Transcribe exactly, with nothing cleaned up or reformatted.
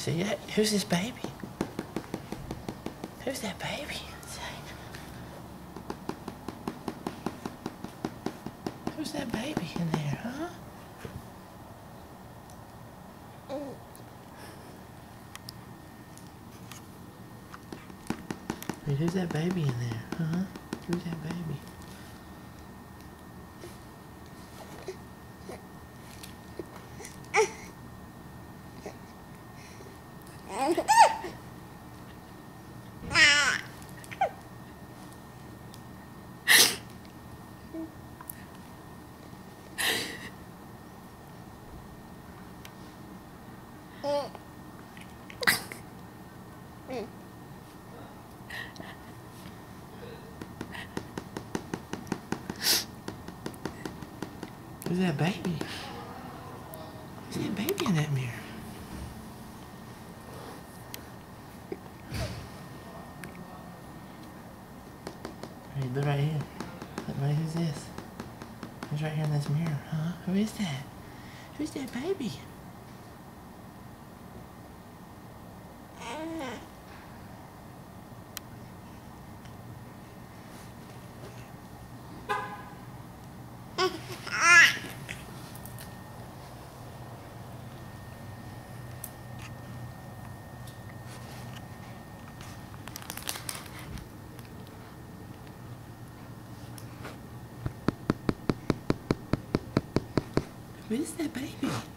see it? Who's this baby? Who's that baby? Who's that baby in there, huh? Wait, who's that baby in there, huh? Who's that baby? Who's that baby? Who's that baby in that mirror? Hey, look right here. Look right, who's this? Who's right here in this mirror, huh? Who is that? Who's that baby? Who is that baby?